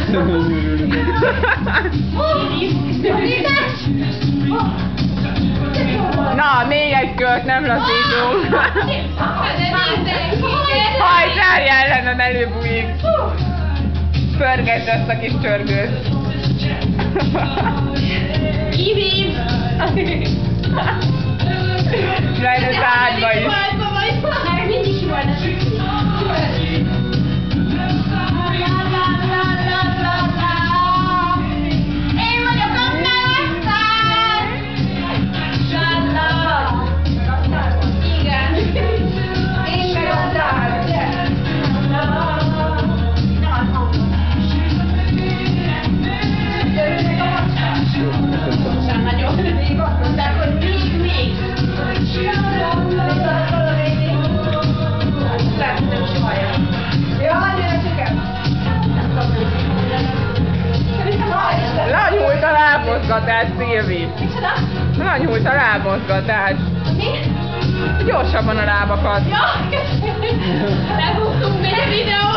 Na, még egy kört, nem lazítunk. Hajtárj ellen, előbújik. Pörgesd azt a kis csörgőt. Kivív! Majd az ágyba is. Már mindig ki volt. Én vagyok a melegszár! Igen. Én meg a dár. Nagyon. De akkor még. Lanyújt a lábmozgatás, Szilvi. Micsoda? Lanyújt a lábmozgatás. Mi? Gyorsabban a lábakat. Ja! Lehúztunk még a videót!